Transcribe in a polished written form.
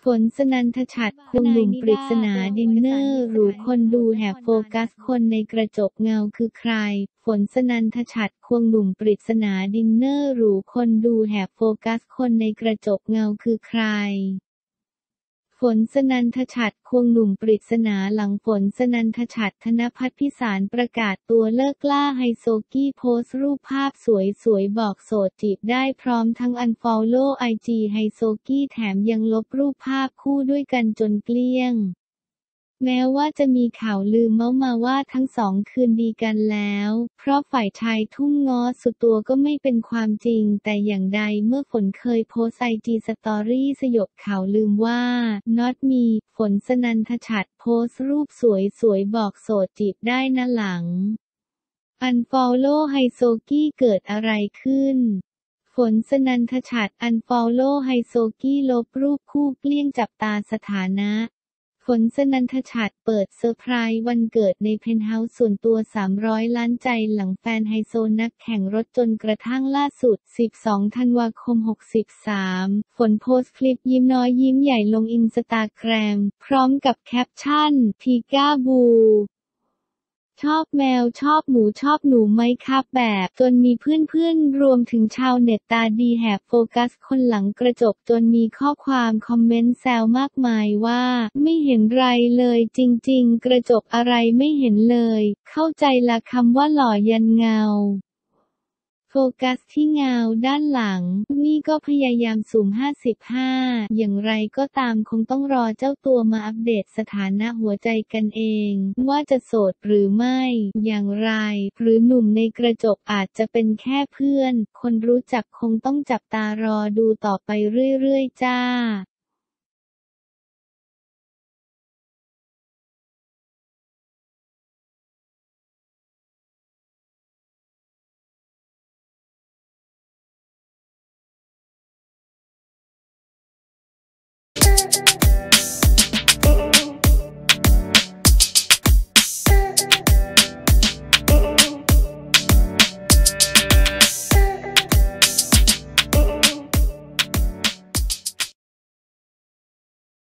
ฝน สนันทฉัตร ควงหนุ่มปริศนาดินเนอร์หรูคนดูแห่โฟกัสคนในกระจกเงาคือใคร ฝน สนันทฉัตร ควงหนุ่มปริศนาดินเนอร์หรูคนดูแห่โฟกัสคนในกระจกเงาคือใคร ฝน สนันทฉัตร ควงหนุ่มปริศนาหลังฝน สนันทฉัตร ธนภัทรพิสารประกาศตัวเลิกล่าไฮโซกี้โพสต์รูปภาพสวยๆบอกโสดจีบได้พร้อมทั้งอันฟอลโล่ไอจีไฮโซกี้แถมยังลบรูปภาพคู่ด้วยกันจนเกลี้ยง แม้ว่าจะมีข่าวลือเม้ามาว่าทั้งสองคืนดีกันแล้ว เพราะฝ่ายชายทุ่มง้อสุดตัวก็ไม่เป็นความจริงแต่อย่างใดเมื่อฝนเคยโพสต์ไอจีสตอรี่สยบข่าวลืมว่า not me ฝน สนันทฉัตรโพสต์รูปสวยๆบอกโสดจีบได้นะหลังอันฟอลโล่ไฮโซกี้เกิดอะไรขึ้น ฝน สนันทฉัตร อันฟอลโล่ไฮโซกี้ลบรูปคู่เกลี้ยงจับตาสถานะฝน สนันทฉัตร เปิดเซอร์ไพรส์วันเกิดในเพนท์เฮาส์ส่วนตัว300ล้านใจหลังแฟนไฮโซนักแข่งรถจนกระทั่งล่าสุด12ธันวาคม63ฝนโพสต์คลิปยิ้มน้อยยิ้มใหญ่ลงอินสตาแกรมพร้อมกับแคปชั่นพีก้าบูชอบแมวชอบหมูชอบหนูไหมครับแบบจนมีเพื่อนๆรวมถึงชาวเน็ตตาดีแหบโฟกัสคนหลังกระจกจนมีข้อความคอมเมนต์แซวมากมายว่าไม่เห็นไรเลยจริงๆกระจกอะไรไม่เห็นเลยเข้าใจละคำว่าหล่อยันเงาโฟกัสที่เงาด้านหลังนี่ก็พยายามซูม55อย่างไรก็ตามคงต้องรอเจ้าตัวมาอัปเดตสถานะหัวใจกันเองว่าจะโสดหรือไม่อย่างไรหรือหนุ่มในกระจกอาจจะเป็นแค่เพื่อนคนรู้จักคงต้องจับตารอดูต่อไปเรื่อยๆจ้า